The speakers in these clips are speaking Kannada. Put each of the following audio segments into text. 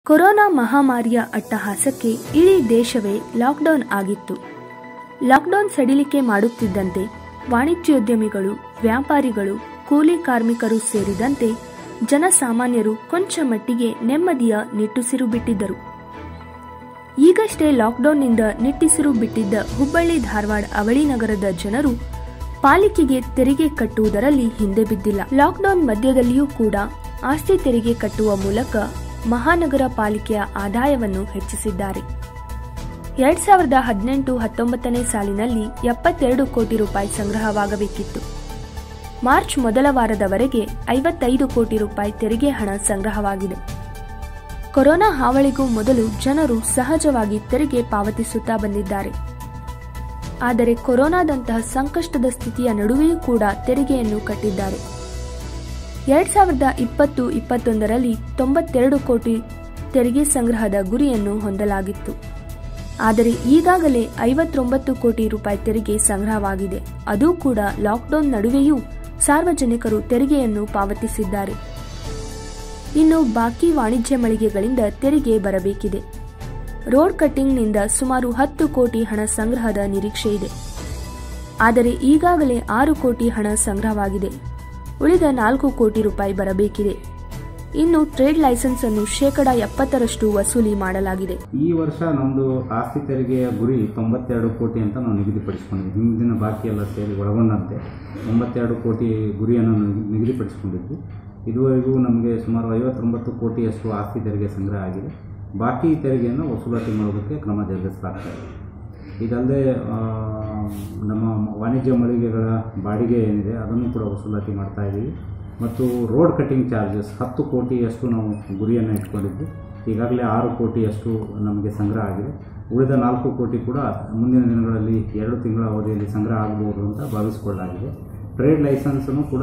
ಕೊರೋನಾ ಮಹಾಮಾರಿಯ ಅಟ್ಟಹಾಸಕ್ಕೆ ಇಡೀ ದೇಶವೇ ಲಾಕ್ಡೌನ್ ಆಗಿತ್ತು. ಲಾಕ್ಡೌನ್ ಸಡಿಲಿಕೆ ಮಾಡುತ್ತಿದ್ದಂತೆ ವಾಣಿಜ್ಯೋದ್ಯಮಿಗಳು, ವ್ಯಾಪಾರಿಗಳು, ಕೂಲಿ ಕಾರ್ಮಿಕರು ಸೇರಿದಂತೆ ಜನಸಾಮಾನ್ಯರು ಕೊಂಚ ಮಟ್ಟಿಗೆ ನೆಮ್ಮದಿಯ ನಿಟ್ಟುಸಿರು ಬಿಟ್ಟಿದ್ದರು. ಈಗಷ್ಟೇ ಲಾಕ್ಡೌನ್ನಿಂದ ನಿಟ್ಟುಸಿರು ಬಿಟ್ಟಿದ್ದ ಹುಬ್ಬಳ್ಳಿ ಧಾರವಾಡ ಅವಳಿ ನಗರದ ಜನರು ಪಾಲಿಕೆಗೆ ತೆರಿಗೆ ಕಟ್ಟುವುದರಲ್ಲಿ ಹಿಂದೆ ಬಿದ್ದಿಲ್ಲ. ಲಾಕ್ಡೌನ್ ಮಧ್ಯದಲ್ಲಿಯೂ ಕೂಡ ಆಸ್ತಿ ತೆರಿಗೆ ಕಟ್ಟುವ ಮೂಲಕ ಮಹಾನಗರ ಪಾಲಿಕೆಯ ಆದಾಯವನ್ನು ಹೆಚ್ಚಿಸಿದ್ದಾರೆ. 2018-19 ಸಾಲಿನಲ್ಲಿ 72 ಕೋಟಿ ರೂಪಾಯಿ ಸಂಗ್ರಹವಾಗಬೇಕಿತ್ತು. ಮಾರ್ಚ್ ಮೊದಲ ವಾರದವರೆಗೆ 55 ಕೋಟಿ ರೂಪಾಯಿ ತೆರಿಗೆ ಹಣ ಸಂಗ್ರಹವಾಗಿದೆ. ಕೊರೋನಾ ಹಾವಳಿಗೂ ಮೊದಲು ಜನರು ಸಹಜವಾಗಿ ತೆರಿಗೆ ಪಾವತಿಸುತ್ತಾ ಬಂದಿದ್ದಾರೆ. ಆದರೆ ಕೊರೋನಾದಂತಹ ಸಂಕಷ್ಟದ ಸ್ಥಿತಿಯ ನಡುವೆಯೂ ಕೂಡ ತೆರಿಗೆಯನ್ನು ಕಟ್ಟಿದ್ದಾರೆ. 2020-21ರಲ್ಲಿ 92 ಕೋಟಿ ತೆರಿಗೆ ಸಂಗ್ರಹದ ಗುರಿಯನ್ನು ಹೊಂದಲಾಗಿತ್ತು. ಆದರೆ ಈಗಾಗಲೇ 59 ಕೋಟಿ ರೂಪಾಯಿ ತೆರಿಗೆ ಸಂಗ್ರಹವಾಗಿದೆ. ಅದೂ ಕೂಡ ಲಾಕ್ಡೌನ್ ನಡುವೆಯೂ ಸಾರ್ವಜನಿಕರು ತೆರಿಗೆಯನ್ನು ಪಾವತಿಸಿದ್ದಾರೆ. ಇನ್ನು ಬಾಕಿ ವಾಣಿಜ್ಯ ಮಳಿಗೆಗಳಿಂದ ತೆರಿಗೆ ಬರಬೇಕಿದೆ. ರೋಡ್ ಕಟ್ಟಿಂಗ್ನಿಂದ ಸುಮಾರು 10 ಕೋಟಿ ಹಣ ಸಂಗ್ರಹದ ನಿರೀಕ್ಷೆ ಇದೆ. ಆದರೆ ಈಗಾಗಲೇ 6 ಕೋಟಿ ಹಣ ಸಂಗ್ರಹವಾಗಿದೆ. ಉಳಿದ 4 ಕೋಟಿ ರೂಪಾಯಿ ಬರಬೇಕಿದೆ. ಇನ್ನು ಟ್ರೇಡ್ ಲೈಸೆನ್ಸ್ ಅನ್ನು 70% ವಸೂಲಿ ಮಾಡಲಾಗಿದೆ. ಈ ವರ್ಷ ನಮ್ಮದು ಆಸ್ತಿ ತೆರಿಗೆಯ ಗುರಿ 92 ಕೋಟಿ ಅಂತ ನಾವು ನಿಗದಿಪಡಿಸಿಕೊಂಡಿದ್ವಿ. ಹಿಂದಿನ ಬಾಕಿ ಎಲ್ಲ ಸೇರಿ ಒಳಗೊಂಡಂತೆ 92 ಕೋಟಿ ಗುರಿಯನ್ನು ನಿಗದಿಪಡಿಸಿಕೊಂಡಿದ್ವಿ. ಇದುವರೆಗೂ ನಮಗೆ ಸುಮಾರು 59 ಕೋಟಿಯಷ್ಟು ಆಸ್ತಿ ತೆರಿಗೆ ಸಂಗ್ರಹ ಆಗಿದೆ. ಬಾಕಿ ತೆರಿಗೆಯನ್ನು ವಸೂಲಾತಿ ಮಾಡೋದಕ್ಕೆ ಕ್ರಮ ಜರುಗಿಸಲಾಗ್ತದೆ. ಇದಲ್ಲದೆ ನಮ್ಮ ವಾಣಿಜ್ಯ ಮಳಿಗೆಗಳ ಬಾಡಿಗೆ ಏನಿದೆ ಅದನ್ನು ಕೂಡ ವಸೂಲಾತಿ ಮಾಡ್ತಾ ಇದ್ದೀವಿ. ಮತ್ತು ರೋಡ್ ಕಟ್ಟಿಂಗ್ ಚಾರ್ಜಸ್ 10 ಕೋಟಿಯಷ್ಟು ನಾವು ಗುರಿಯನ್ನು ಇಟ್ಕೊಂಡಿದ್ವಿ. ಈಗಾಗಲೇ 6 ಕೋಟಿಯಷ್ಟು ನಮಗೆ ಸಂಗ್ರಹ ಆಗಿದೆ. ಉಳಿದ 4 ಕೋಟಿ ಕೂಡ ಮುಂದಿನ ದಿನಗಳಲ್ಲಿ 2 ತಿಂಗಳ ಅವಧಿಯಲ್ಲಿ ಸಂಗ್ರಹ ಆಗಬಹುದು ಅಂತ ಭಾವಿಸಿಕೊಳ್ಳಲಾಗಿದೆ. ಟ್ರೇಡ್ ಲೈಸೆನ್ಸನ್ನು ಕೂಡ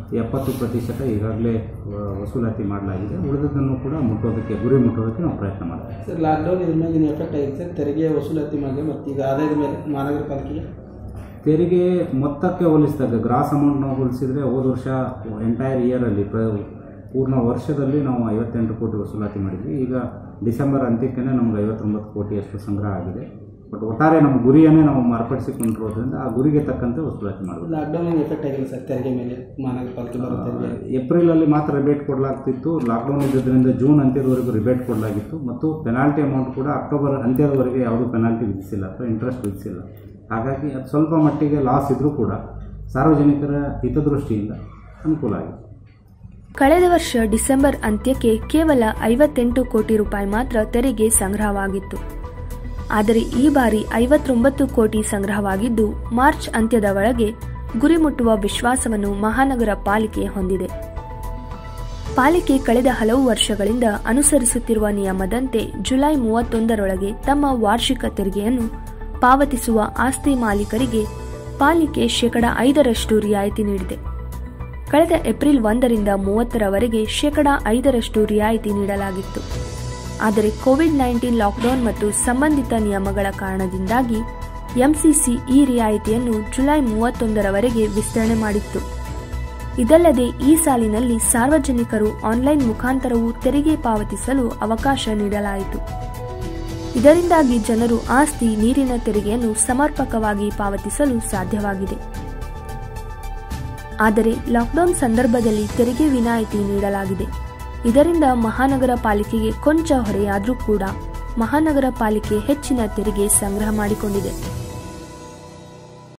70% ಈಗಾಗಲೇ ವಸೂಲಾತಿ ಮಾಡಲಾಗಿದೆ. ಉಳಿದದನ್ನು ಕೂಡ ಗುರಿ ಮುಟ್ಟೋದಕ್ಕೆ ನಾವು ಪ್ರಯತ್ನ ಮಾಡ್ತೀವಿ. ಸರ್, ಲಾಕ್ಡೌನ್ ಇದ್ರ ಮೇಲೆ ಎಫೆಕ್ಟ್ ಆಗಿದೆ ಸರ್ ತೆರಿಗೆ ವಸೂಲಾತಿ ಮಾಡಿ ಮತ್ತು ಈಗ ಆದಾಯದ ಮೇಲೆ ಮಹಾನಗರ ಪಾಲಿಕೆಗೆ ತೆರಿಗೆ ಮೊತ್ತಕ್ಕೆ ಹೋಲಿಸಿದಾಗ ಗ್ರಾಸ್ ಅಮೌಂಟ್ ನಾವು ಹೋಲಿಸಿದರೆ ಹೋದ ವರ್ಷ ಎಂಟೈರ್ ಇಯರಲ್ಲಿ ಪೂರ್ಣ ವರ್ಷದಲ್ಲಿ ನಾವು 58 ಕೋಟಿ ವಸೂಲಾತಿ ಮಾಡಿದ್ವಿ. ಈಗ ಡಿಸೆಂಬರ್ ಅಂತ್ಯಕ್ಕೆ ನಮ್ಗೆ 59 ಕೋಟಿಯಷ್ಟು ಸಂಗ್ರಹ ಆಗಿದೆ. ಬಟ್ ಒಟ್ಟಾರೆ ನಮ್ಮ ಗುರಿಯನ್ನೇ ನಾವು ಮಾರ್ಪಡಿಸಿಕೊಂಡಿರೋದ್ರಿಂದ ಆ ಗುರಿಗೆ ತಕ್ಕಂತೆ ವಸೂಲಾತಿ ಮಾಡಬೇಕು. ಲಾಕ್ಡೌನ್ ಎಫೆಕ್ಟ್ ಆಗಿಲ್ಲ ಸರ್ ತೆರಿಗೆ ಮೇಲೆ ಮಹಾನಗರ ಪಾಲಿಕೆ ಏಪ್ರಿಲಲ್ಲಿ ಮಾತ್ರ ರಿಬೇಟ್ ಕೊಡಲಾಗ್ತಿತ್ತು. ಲಾಕ್ಡೌನ್ ಇದ್ದಿದ್ದರಿಂದ ಜೂನ್ ಅಂತ್ಯದವರೆಗೂ ರಿಬೇಟ್ ಕೊಡಲಾಗಿತ್ತು. ಮತ್ತು ಪೆನಾಲ್ಟಿ ಅಮೌಂಟ್ ಕೂಡ ಅಕ್ಟೋಬರ್ ಅಂತ್ಯದವರೆಗೆ ಯಾವುದೂ ಪೆನಾಲ್ಟಿ ವಿಧಿಸಿಲ್ಲ ಅಥವಾ ಇಂಟ್ರೆಸ್ಟ್ ವಿಧಿಸಿಲ್ಲ. ಹಾಗಾಗಿ ಅದು ಸ್ವಲ್ಪ ಮಟ್ಟಿಗೆ ಲಾಸ್ ಇದ್ದರೂ ಕೂಡ ಸಾರ್ವಜನಿಕರ ಹಿತದೃಷ್ಟಿಯಿಂದ ಅನುಕೂಲ ಆಗಿದೆ. ಕಳೆದ ವರ್ಷ ಡಿಸೆಂಬರ್ ಅಂತ್ಯಕ್ಕೆ ಕೇವಲ 58 ಕೋಟಿ ರೂಪಾಯಿ ಮಾತ್ರ ತೆರಿಗೆ ಸಂಗ್ರಹವಾಗಿತ್ತು. ಆದರೆ ಈ ಬಾರಿ 59 ಕೋಟಿ ಸಂಗ್ರಹವಾಗಿದ್ದು ಮಾರ್ಚ್ ಅಂತ್ಯದ ಒಳಗೆ ಗುರಿ ಮುಟ್ಟುವ ವಿಶ್ವಾಸವನ್ನು ಮಹಾನಗರ ಪಾಲಿಕೆ ಹೊಂದಿದೆ. ಪಾಲಿಕೆ ಕಳೆದ ಹಲವು ವರ್ಷಗಳಿಂದ ಅನುಸರಿಸುತ್ತಿರುವ ನಿಯಮದಂತೆ ಜುಲೈ 31ರೊಳಗೆ ತಮ್ಮ ವಾರ್ಷಿಕ ತೆರಿಗೆಯನ್ನು ಪಾವತಿಸುವ ಆಸ್ತಿ ಮಾಲೀಕರಿಗೆ ಪಾಲಿಕೆ 5% ರಿಯಾಯಿತಿ ನೀಡಿದೆ. ಕಳೆದ ಏಪ್ರಿಲ್ 1ರಿಂದ 30ರವರೆಗೆ 5% ರಿಯಾಯಿತಿ ನೀಡಲಾಗಿತ್ತು. ಆದರೆ ಕೋವಿಡ್-19 ಲಾಕ್ಡೌನ್ ಮತ್ತು ಸಂಬಂಧಿತ ನಿಯಮಗಳ ಕಾರಣದಿಂದಾಗಿ ಎಂಸಿಸಿ ಈ ರಿಯಾಯಿತಿಯನ್ನು ಜುಲೈ 31ರವರೆಗೆ ವಿಸ್ತರಣೆ ಮಾಡಿತ್ತು. ಇದಲ್ಲದೆ ಈ ಸಾಲಿನಲ್ಲಿ ಸಾರ್ವಜನಿಕರು ಆನ್ಲೈನ್ ಮುಖಾಂತರವೂ ತೆರಿಗೆ ಪಾವತಿಸಲು ಅವಕಾಶ ನೀಡಲಾಯಿತು. ಇದರಿಂದಾಗಿ ಜನರು ಆಸ್ತಿ, ನೀರಿನ ತೆರಿಗೆಯನ್ನು ಸಮರ್ಪಕವಾಗಿ ಪಾವತಿಸಲು ಸಾಧ್ಯವಾಗಿದೆ. ಆದರೆ ಲಾಕ್ಡೌನ್ ಸಂದರ್ಭದಲ್ಲಿ ತೆರಿಗೆ ವಿನಾಯಿತಿ ನೀಡಲಾಗಿದೆ. ಇದರಿಂದ ಮಹಾನಗರ ಪಾಲಿಕೆಗೆ ಕೊಂಚ ಹೊರೆಯಾದರೂ ಕೂಡ ಮಹಾನಗರ ಪಾಲಿಕೆ ಹೆಚ್ಚಿನ ತೆರಿಗೆ ಸಂಗ್ರಹ ಮಾಡಿಕೊಂಡಿದೆ.